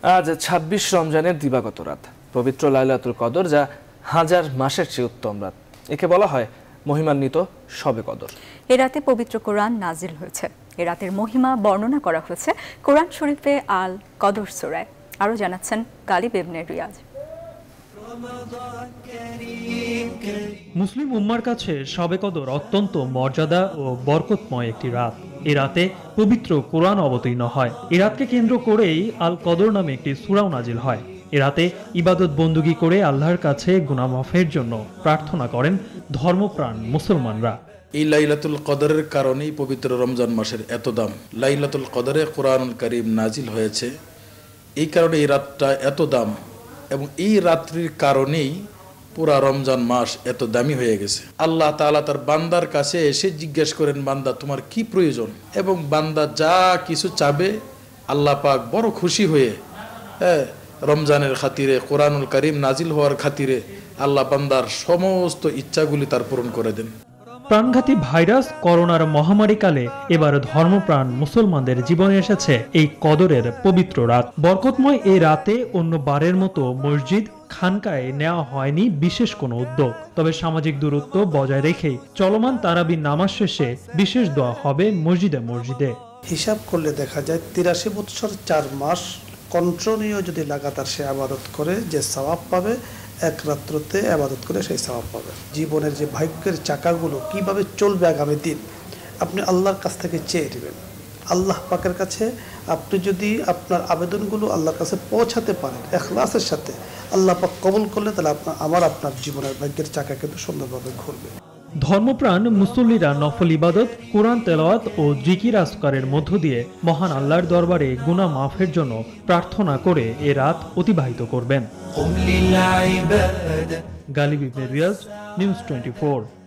আজ ২৬ রমজানের দিবাগত রাত, পবিত্র লাইলাতুল কদর, যা হাজার মাসের চেয়ে উত্তম রাত। একে বলা হয় মহিমান্বিত শবে কদর। এ রাতে পবিত্র কোরআন নাজিল হয়েছে। এ রাতের মহিমা বর্ণনা করা হয়েছে কোরআন শরীফে আল কদর সূরায়। আরও জানাচ্ছেন গালিব ইবনে রিয়াজ। মুসলিম উম্মার কাছে শবে কদর অত্যন্ত মর্যাদা ও বরকতময় একটি রাত। এ রাতে পবিত্র কোরআন অবতীর্ণ হয়। এ রাতকে কেন্দ্র করেই আল কদর নামে একটি সূরাও নাজিল হয়। এ রাতে ইবাদত বন্দুকি করে আল্লাহর কাছে গুনাহ মাফের জন্য প্রার্থনা করেন ধর্মপ্রাণ মুসলমানরা। এই লাইলাতুল কদরের কারণেই পবিত্র রমজান মাসের এত দাম। লাইলাতুল কদরে কোরআনুল কারীম নাজিল হয়েছে, এই কারণে এই রাতটা এত দাম, এবং এই রাত্রির কারণেই পুরা রমজান মাস এত দামি হয়ে গেছে। আল্লাহ তাআলা তার বান্দার কাছে এসে জিজ্ঞেস করেন, বান্দা তোমার কি প্রয়োজন? এবং বান্দা যা কিছু চাবে আল্লাহ পাক বড় খুশি হয়ে রমজানের খাতিরে, কোরআনুল কারীম নাজিল হওয়ার খাতিরে আল্লাহ বান্দার সমস্ত ইচ্ছাগুলি তার পূরণ করে দেন। প্রাণঘাতী ভাইরাস করোনার মহামারীকালে এবার ধর্মপ্রাণ মুসলমানদের জীবনে এসেছে এই কদরের পবিত্র রাত। বরকতময় এই রাতে অন্য বারের মতো মসজিদ খানকায় নেওয়া হয়নি বিশেষ কোনো উদ্যোগ। তবে সামাজিক দূরত্ব বজায় রেখেই চলমান তারাবি নামাজ শেষে বিশেষ দোয়া হবে মসজিদে মসজিদে। হিসাব করলে দেখা যায় ৮৩ বছর ৪ মাস কন্টিনিউ যদি লাগাতার সে আবাদত করে যে সওয়াব পাবে, এক রাত্রতে আবাদত করে সেই সওয়াব পাবে। জীবনের যে ভাগ্যের চাকাগুলো কিভাবে চলবে আগামী দিন, আপনি আল্লাহর কাছ থেকে চেয়ে নেবেন। আল্লাহ পাকের কাছে আপনি যদি আপনার আবেদনগুলো আল্লাহর কাছে পৌঁছাতে পারেন ইখলাসের সাথে, আল্লাহ পাক কবুল করলে তাহলে আপনার জীবনের ভাগ্যের চাকা কিন্তু সুন্দরভাবে ঘুরবে। ধর্মপ্রাণ মুসল্লিরা নফল ইবাদত, কোরআন তেলাওয়াত ও জিকির আজকারের মধ্য দিয়ে মহান আল্লাহর দরবারে গুনাহ মাফের জন্য প্রার্থনা করে এ রাত অতিবাহিত করবেন। গালিব ইবনে রিয়াজ, নিউজ 24।